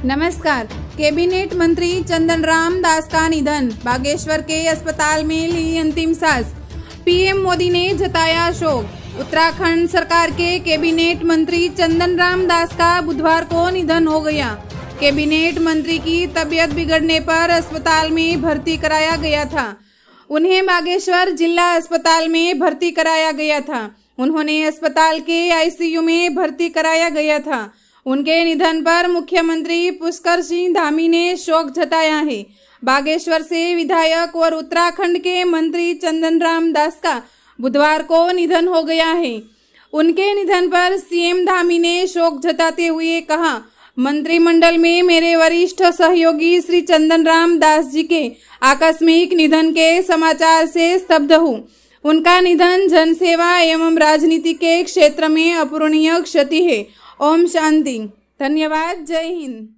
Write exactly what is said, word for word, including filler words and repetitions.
नमस्कार। कैबिनेट मंत्री चंदन राम दास का निधन, बागेश्वर के अस्पताल में ली अंतिम सांस। पीएम मोदी ने जताया शोक। उत्तराखंड सरकार के कैबिनेट मंत्री चंदन राम दास का बुधवार को निधन हो गया। कैबिनेट मंत्री की तबीयत बिगड़ने पर अस्पताल में भर्ती कराया गया था। उन्हें बागेश्वर जिला अस्पताल में भर्ती कराया गया था। उन्होंने अस्पताल के आईसीयू में भर्ती कराया गया था। उनके निधन पर मुख्यमंत्री पुष्कर सिंह धामी ने शोक जताया है। बागेश्वर से विधायक और उत्तराखंड के मंत्री चंदन राम दास का बुधवार को निधन हो गया है। उनके निधन पर सीएम धामी ने शोक जताते हुए कहा, मंत्रिमंडल में मेरे वरिष्ठ सहयोगी श्री चंदन राम दास जी के आकस्मिक निधन के समाचार से स्तब्ध हूँ। उनका निधन जनसेवा एवं राजनीति के क्षेत्र में अपूरणीय क्षति है। ओम शांति। धन्यवाद। जय हिंद।